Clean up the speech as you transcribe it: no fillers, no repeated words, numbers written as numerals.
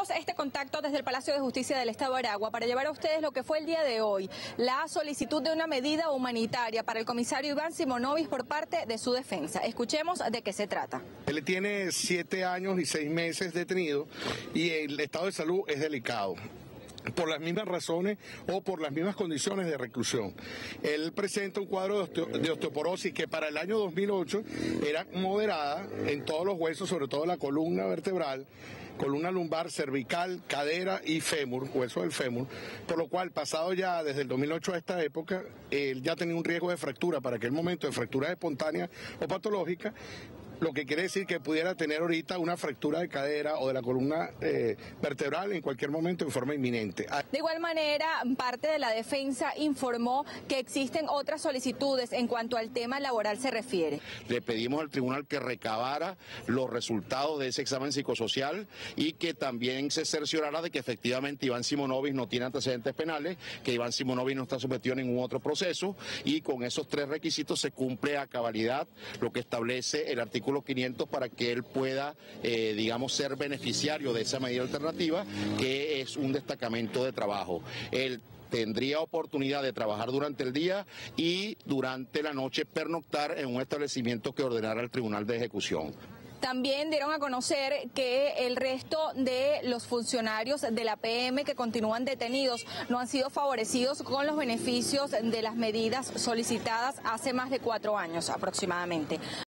Hacemos este contacto desde el Palacio de Justicia del Estado de Aragua para llevar a ustedes lo que fue el día de hoy, la solicitud de una medida humanitaria para el comisario Iván Simonovic por parte de su defensa. Escuchemos de qué se trata. Él tiene 7 años y 6 meses detenido y el estado de salud es delicado, por las mismas razones o por las mismas condiciones de reclusión. Él presenta un cuadro de osteoporosis que para el año 2008 era moderada en todos los huesos, sobre todo la columna vertebral, columna lumbar, cervical, cadera y fémur, hueso del fémur, por lo cual pasado ya desde el 2008 a esta época, él ya tenía un riesgo de fractura para aquel momento, de fractura espontánea o patológica, lo que quiere decir que pudiera tener ahorita una fractura de cadera o de la columna vertebral en cualquier momento en forma inminente. De igual manera, parte de la defensa informó que existen otras solicitudes en cuanto al tema laboral se refiere. Le pedimos al tribunal que recabara los resultados de ese examen psicosocial y que también se cerciorara de que efectivamente Iván Simonovic no tiene antecedentes penales, que Iván Simonovic no está sometido a ningún otro proceso, y con esos 3 requisitos se cumple a cabalidad lo que establece el artículo 500 para que él pueda, ser beneficiario de esa medida alternativa, que es un destacamento de trabajo. Él tendría oportunidad de trabajar durante el día y durante la noche pernoctar en un establecimiento que ordenara el Tribunal de Ejecución. También dieron a conocer que el resto de los funcionarios de la PM que continúan detenidos no han sido favorecidos con los beneficios de las medidas solicitadas hace más de 4 años aproximadamente.